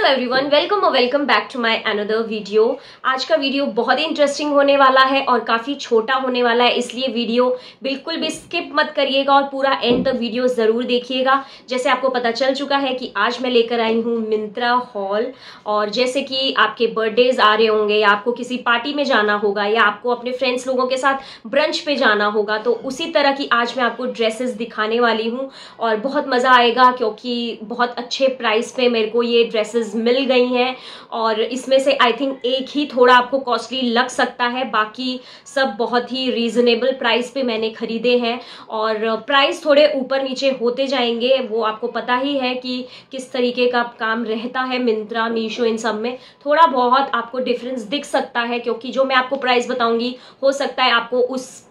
Hello everyone, welcome back to my another video. आज का video बहुत ही इंटरेस्टिंग होने वाला है और काफ़ी छोटा होने वाला है, इसलिए वीडियो बिल्कुल भी स्किप मत करिएगा और पूरा एंड तक वीडियो ज़रूर देखिएगा। जैसे आपको पता चल चुका है कि आज मैं लेकर आई हूँ मिंत्रा हॉल, और जैसे कि आपके बर्थडेज आ रहे होंगे या आपको किसी पार्टी में जाना होगा या आपको अपने फ्रेंड्स लोगों के साथ ब्रंच पे जाना होगा, तो उसी तरह की आज मैं आपको ड्रेसेस दिखाने वाली हूँ और बहुत मज़ा आएगा क्योंकि बहुत अच्छे प्राइस पे मेरे को ये ड्रेसेस मिल गई हैं। और इसमें से आई थिंक एक ही थोड़ा आपको कॉस्टली लग सकता है, बाकी सब बहुत ही रीजनेबल प्राइस पे मैंने खरीदे हैं। और प्राइस थोड़े ऊपर नीचे होते जाएंगे, वो आपको पता ही है कि किस तरीके का काम रहता है मिंत्रा, मीशो, इन सब में थोड़ा बहुत आपको डिफरेंस दिख सकता है, क्योंकि जो मैं आपको प्राइस बताऊंगी हो सकता है आपको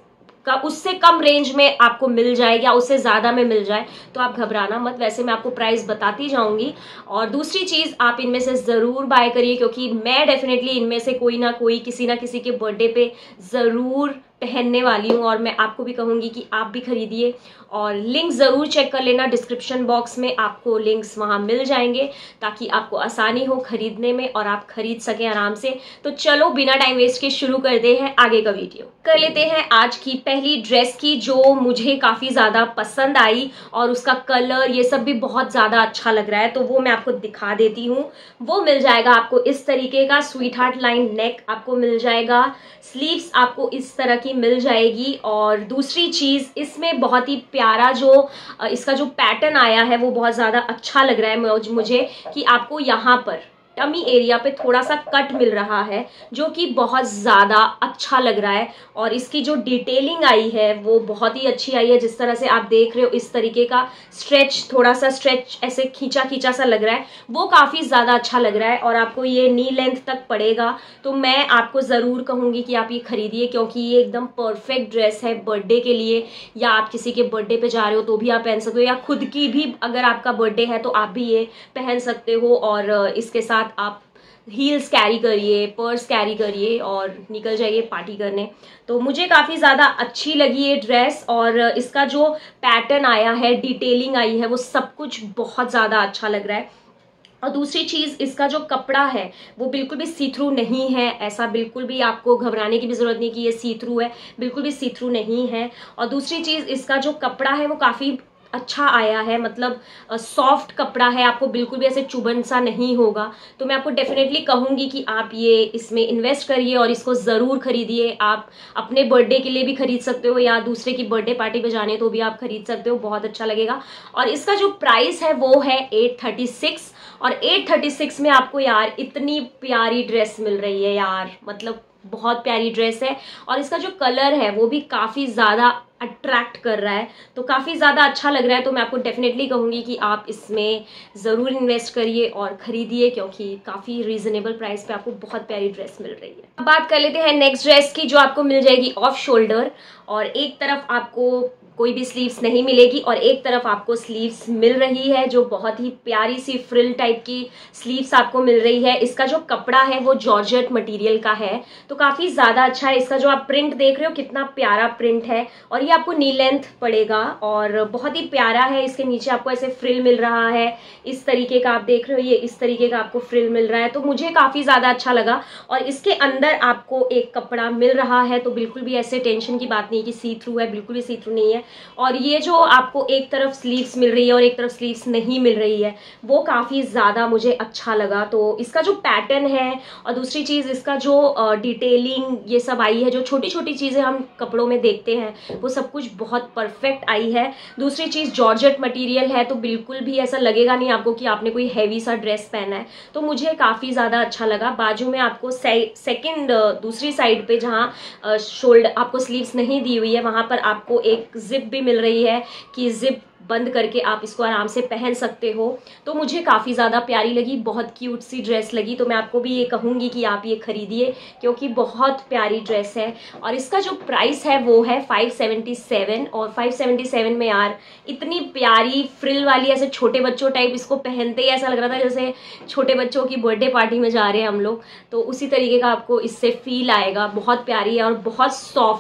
उससे कम रेंज में आपको मिल जाए या उससे ज़्यादा में मिल जाए, तो आप घबराना मत। वैसे मैं आपको प्राइस बताती जाऊंगी। और दूसरी चीज़, आप इनमें से ज़रूर बाय करिए क्योंकि मैं डेफिनेटली इनमें से कोई ना कोई किसी ना किसी के बर्थडे पे ज़रूर पहनने वाली हूँ, और मैं आपको भी कहूँगी कि आप भी खरीदिए। और लिंक ज़रूर चेक कर लेना, डिस्क्रिप्शन बॉक्स में आपको लिंक्स वहाँ मिल जाएंगे ताकि आपको आसानी हो खरीदने में और आप खरीद सकें आराम से। तो चलो बिना टाइम वेस्ट के शुरू करते हैं आगे का वीडियो। कर लेते हैं आज की पहली ड्रेस की, जो मुझे काफ़ी ज़्यादा पसंद आई और उसका कलर ये सब भी बहुत ज़्यादा अच्छा लग रहा है, तो वो मैं आपको दिखा देती हूँ। वो मिल जाएगा आपको इस तरीके का स्वीट हार्ट लाइन नेक आपको मिल जाएगा, स्लीव्स आपको इस तरह की मिल जाएगी। और दूसरी चीज़, इसमें बहुत ही प्यारा जो इसका जो पैटर्न आया है वो बहुत ज़्यादा अच्छा लग रहा है मुझे, कि आपको यहाँ पर टमी एरिया पे थोड़ा सा कट मिल रहा है जो कि बहुत ज़्यादा अच्छा लग रहा है। और इसकी जो डिटेलिंग आई है वो बहुत ही अच्छी आई है। जिस तरह से आप देख रहे हो इस तरीके का स्ट्रेच, थोड़ा सा स्ट्रेच ऐसे खींचा खींचा सा लग रहा है, वो काफ़ी ज़्यादा अच्छा लग रहा है। और आपको ये नी लेंथ तक पड़ेगा, तो मैं आपको ज़रूर कहूँगी कि आप ये खरीदिए क्योंकि ये एकदम परफेक्ट ड्रेस है बर्थडे के लिए, या आप किसी के बर्थडे पे जा रहे हो तो भी आप पहन सकते हो, या खुद की भी अगर आपका बर्थडे है तो आप भी ये पहन सकते हो। और इसके साथ आप हील्स कैरी करिए, पर्स कैरी करिए और निकल जाइए पार्टी करने। तो मुझे काफ़ी ज़्यादा अच्छी लगी ये ड्रेस, और इसका जो पैटर्न आया है, डिटेलिंग आई है, वो सब कुछ बहुत ज़्यादा अच्छा लग रहा है। और दूसरी चीज़, इसका जो कपड़ा है वो बिल्कुल भी सी थ्रू नहीं है, ऐसा बिल्कुल भी आपको घबराने की भी ज़रूरत नहीं कि ये सी थ्रू है, बिल्कुल भी सी थ्रू नहीं है। और दूसरी चीज़, इसका जो कपड़ा है वो काफ़ी अच्छा आया है, मतलब सॉफ्ट कपड़ा है, आपको बिल्कुल भी ऐसे चुभन सा नहीं होगा। तो मैं आपको डेफिनेटली कहूँगी कि आप ये इसमें इन्वेस्ट करिए और इसको ज़रूर खरीदिए। आप अपने बर्थडे के लिए भी खरीद सकते हो या दूसरे की बर्थडे पार्टी पे जाने तो भी आप खरीद सकते हो, बहुत अच्छा लगेगा। और इसका जो प्राइस है वो है 836, और 836 में आपको यार इतनी प्यारी ड्रेस मिल रही है यार, मतलब बहुत प्यारी ड्रेस है। और इसका जो कलर है वो भी काफ़ी ज़्यादा अट्रैक्ट कर रहा है, तो काफ़ी ज़्यादा अच्छा लग रहा है। तो मैं आपको डेफिनेटली कहूँगी कि आप इसमें ज़रूर इन्वेस्ट करिए और ख़रीदिए क्योंकि काफ़ी रीज़नेबल प्राइस पे आपको बहुत प्यारी ड्रेस मिल रही है। अब बात कर लेते हैं नेक्स्ट ड्रेस की, जो आपको मिल जाएगी ऑफ शोल्डर, और एक तरफ आपको कोई भी स्लीव्स नहीं मिलेगी और एक तरफ आपको स्लीव्स मिल रही है, जो बहुत ही प्यारी सी फ्रिल टाइप की स्लीव्स आपको मिल रही है। इसका जो कपड़ा है वो जॉर्जेट मटेरियल का है, तो काफ़ी ज़्यादा अच्छा है। इसका जो आप प्रिंट देख रहे हो कितना प्यारा प्रिंट है, और ये आपको नी लेंथ पड़ेगा और बहुत ही प्यारा है। इसके नीचे आपको ऐसे फ्रिल मिल रहा है, इस तरीके का आप देख रहे हो, ये इस तरीके का आपको फ्रिल मिल रहा है, तो मुझे काफ़ी ज़्यादा अच्छा लगा। और इसके अंदर आपको एक कपड़ा मिल रहा है, तो बिल्कुल भी ऐसे टेंशन की बात नहीं कि सी थ्रू है, बिल्कुल भी सी थ्रू नहीं है। और ये जो आपको एक तरफ स्लीव्स मिल रही है और एक तरफ स्लीव्स नहीं मिल रही है, वो काफ़ी ज़्यादा मुझे अच्छा लगा। तो इसका जो पैटर्न है और दूसरी चीज़ इसका जो डिटेलिंग ये सब आई है, जो छोटी छोटी चीज़ें हम कपड़ों में देखते हैं वो सब कुछ बहुत परफेक्ट आई है। दूसरी चीज़, जॉर्जेट मटेरियल है तो बिल्कुल भी ऐसा लगेगा नहीं आपको कि आपने कोई हैवी सा ड्रेस पहना है, तो मुझे काफ़ी ज़्यादा अच्छा लगा। बाजू में आपको सेकंड दूसरी साइड पे जहाँ शोल्डर आपको स्लीव्स नहीं दी हुई है, वहाँ पर आपको एक जिप भी मिल रही है कि जिप बंद करके आप इसको आराम से पहन सकते हो। तो मुझे काफ़ी ज़्यादा प्यारी लगी, बहुत क्यूट सी ड्रेस लगी। तो मैं आपको भी ये कहूँगी कि आप ये खरीदिए क्योंकि बहुत प्यारी ड्रेस है। और इसका जो प्राइस है वो है 577, और 577 में यार इतनी प्यारी फ्रिल वाली, ऐसे छोटे बच्चों टाइप इसको पहनते ही ऐसा लग रहा था जैसे छोटे बच्चों की बर्थडे पार्टी में जा रहे हैं हम लोग, तो उसी तरीके का आपको इससे फील आएगा। बहुत प्यारी है और बहुत सॉफ्ट है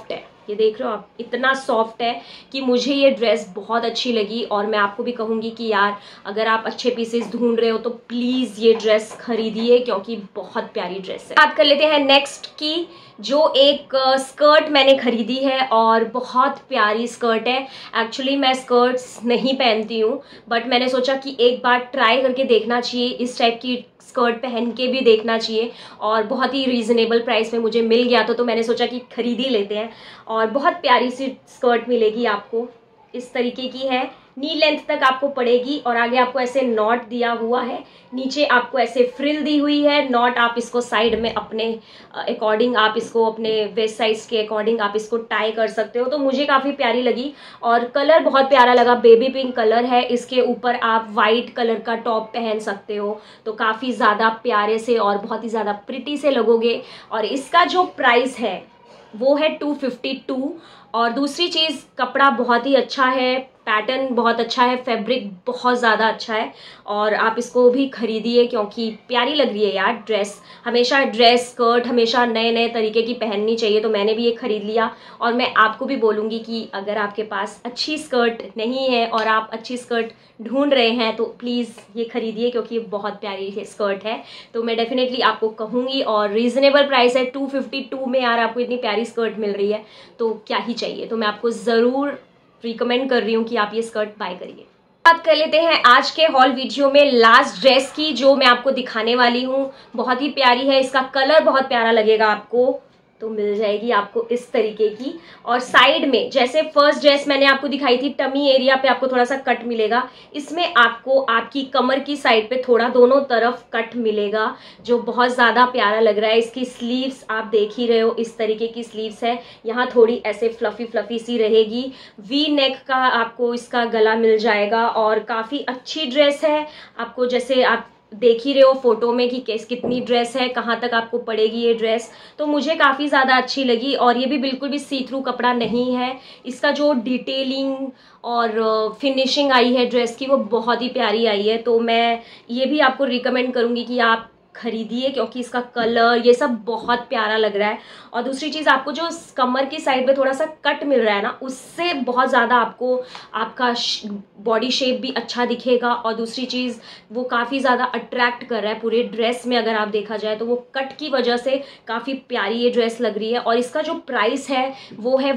ये देख रहे हो आप, इतना सॉफ्ट है कि मुझे ये ड्रेस बहुत अच्छी लगी। और मैं आपको भी कहूँगी कि यार अगर आप अच्छे पीसेस ढूंढ रहे हो तो प्लीज़ ये ड्रेस खरीदिए, क्योंकि बहुत प्यारी ड्रेस है। बात कर लेते हैं नेक्स्ट की, जो एक स्कर्ट मैंने खरीदी है और बहुत प्यारी स्कर्ट है। एक्चुअली मैं स्कर्ट्स नहीं पहनती हूँ, बट मैंने सोचा कि एक बार ट्राई करके देखना चाहिए, इस टाइप की स्कर्ट पहन के भी देखना चाहिए। और बहुत ही रीज़नेबल प्राइस में मुझे मिल गया तो मैंने सोचा कि खरीद ही लेते हैं। और बहुत प्यारी सी स्कर्ट मिलेगी आपको, इस तरीके की है, नी लेंथ तक आपको पड़ेगी और आगे आपको ऐसे नॉट दिया हुआ है, नीचे आपको ऐसे फ्रिल दी हुई है। नॉट आप इसको साइड में अपने अकॉर्डिंग, आप इसको अपने वेस्ट साइज के अकॉर्डिंग आप इसको टाई कर सकते हो। तो मुझे काफ़ी प्यारी लगी और कलर बहुत प्यारा लगा, बेबी पिंक कलर है। इसके ऊपर आप वाइट कलर का टॉप पहन सकते हो तो काफ़ी ज़्यादा प्यारे से और बहुत ही ज़्यादा प्रिटी से लगोगे। और इसका जो प्राइस है वो है 252। और दूसरी चीज़, कपड़ा बहुत ही अच्छा है, पैटर्न बहुत अच्छा है, फैब्रिक बहुत ज़्यादा अच्छा है और आप इसको भी खरीदिए क्योंकि प्यारी लग रही है यार ड्रेस। हमेशा ड्रेस स्कर्ट हमेशा नए नए तरीके की पहननी चाहिए, तो मैंने भी ये खरीद लिया। और मैं आपको भी बोलूँगी कि अगर आपके पास अच्छी स्कर्ट नहीं है और आप अच्छी स्कर्ट ढूंढ रहे हैं तो प्लीज़ ये खरीदिए, क्योंकि ये बहुत प्यारी स्कर्ट है। तो मैं डेफिनेटली आपको कहूँगी, और रीज़नेबल प्राइस है 252 में। यार आपको इतनी प्यारी स्कर्ट मिल रही है तो क्या ही चाहिए। तो मैं आपको ज़रूर रिकमेंड कर रही हूँ कि आप ये स्कर्ट बाय करिए। बात कर लेते हैं आज के हॉल वीडियो में लास्ट ड्रेस की, जो मैं आपको दिखाने वाली हूँ। बहुत ही प्यारी है, इसका कलर बहुत प्यारा लगेगा आपको। तो मिल जाएगी आपको इस तरीके की, और साइड में जैसे फर्स्ट ड्रेस मैंने आपको दिखाई थी, टमी एरिया पे आपको थोड़ा सा कट मिलेगा। इसमें आपको आपकी कमर की साइड पे थोड़ा दोनों तरफ कट मिलेगा, जो बहुत ज़्यादा प्यारा लग रहा है। इसकी स्लीव्स आप देख ही रहे हो, इस तरीके की स्लीव्स है। यहाँ थोड़ी ऐसे फ्लफी फ्लफी सी रहेगी। वी नेक का आपको इसका गला मिल जाएगा और काफ़ी अच्छी ड्रेस है। आपको जैसे आप देख ही रहे हो फोटो में कि कितनी ड्रेस है, कहाँ तक आपको पड़ेगी ये ड्रेस, तो मुझे काफ़ी ज़्यादा अच्छी लगी। और ये भी बिल्कुल भी सी थ्रू कपड़ा नहीं है। इसका जो डिटेलिंग और फिनिशिंग आई है ड्रेस की वो बहुत ही प्यारी आई है। तो मैं ये भी आपको रिकमेंड करूँगी कि आप खरीदिए, क्योंकि इसका कलर ये सब बहुत प्यारा लग रहा है। और दूसरी चीज़, आपको जो कमर की साइड पे थोड़ा सा कट मिल रहा है ना, उससे बहुत ज़्यादा आपको आपका बॉडी शेप भी अच्छा दिखेगा। और दूसरी चीज़, वो काफ़ी ज़्यादा अट्रैक्ट कर रहा है पूरे ड्रेस में। अगर आप देखा जाए तो वो कट की वजह से काफ़ी प्यारी ये ड्रेस लग रही है। और इसका जो प्राइस है वो है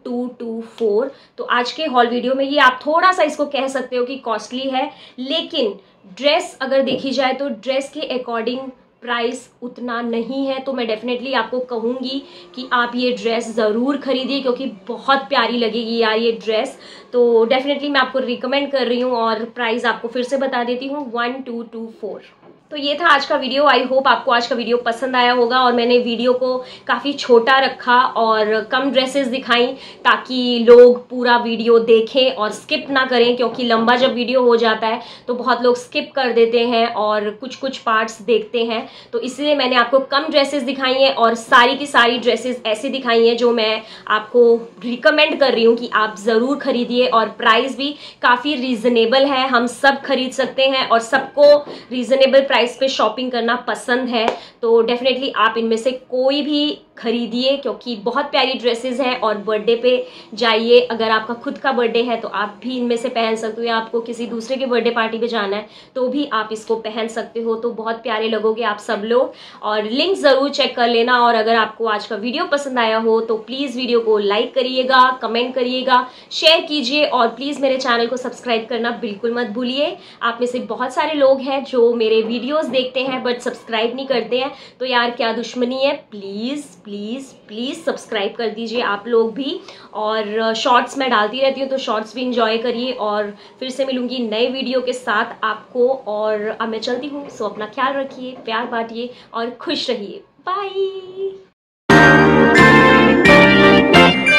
1224। तो आज के हॉल वीडियो में ये आप थोड़ा सा इसको कह सकते हो कि कॉस्टली है, लेकिन ड्रेस अगर देखी जाए तो ड्रेस के अकॉर्डिंग प्राइस उतना नहीं है। तो मैं डेफिनेटली आपको कहूँगी कि आप ये ड्रेस ज़रूर खरीदिए, क्योंकि बहुत प्यारी लगेगी यार ये ड्रेस। तो डेफिनेटली मैं आपको रिकमेंड कर रही हूँ। और प्राइस आपको फिर से बता देती हूँ, 1224। तो ये था आज का वीडियो। आई होप आपको आज का वीडियो पसंद आया होगा। और मैंने वीडियो को काफ़ी छोटा रखा और कम ड्रेसेस दिखाई, ताकि लोग पूरा वीडियो देखें और स्किप ना करें, क्योंकि लंबा जब वीडियो हो जाता है तो बहुत लोग स्किप कर देते हैं और कुछ कुछ पार्ट्स देखते हैं। तो इसलिए मैंने आपको कम ड्रेसेस दिखाई हैं और सारी की सारी ड्रेसेस ऐसी दिखाई हैं जो मैं आपको रिकमेंड कर रही हूँ कि आप ज़रूर खरीदिए। और प्राइस भी काफ़ी रीज़नेबल है, हम सब खरीद सकते हैं और सबको रीज़नेबल प्राइस पे शॉपिंग करना पसंद है। तो डेफिनेटली आप इनमें से कोई भी खरीदिए, क्योंकि बहुत प्यारी ड्रेसेस हैं। और बर्थडे पे जाइए, अगर आपका खुद का बर्थडे है तो आप भी इनमें से पहन सकते हो, या आपको किसी दूसरे के बर्थडे पार्टी पे जाना है तो भी आप इसको पहन सकते हो। तो बहुत प्यारे लगोगे आप सब लोग। और लिंक ज़रूर चेक कर लेना। और अगर आपको आज का वीडियो पसंद आया हो तो प्लीज़ वीडियो को लाइक करिएगा, कमेंट करिएगा, शेयर कीजिए और प्लीज़ मेरे चैनल को सब्सक्राइब करना बिल्कुल मत भूलिए। आप में से बहुत सारे लोग हैं जो मेरे वीडियोस देखते हैं बट सब्सक्राइब नहीं करते हैं, तो यार क्या दुश्मनी है, प्लीज़ प्लीज़ प्लीज़ सब्सक्राइब कर दीजिए आप लोग भी। और शॉर्ट्स मैं डालती रहती हूँ, तो शॉर्ट्स भी इंजॉय करिए। और फिर से मिलूंगी नए वीडियो के साथ आपको। और अब मैं चलती हूँ, सो अपना ख्याल रखिए, प्यार बांटिए और खुश रहिए। बाय।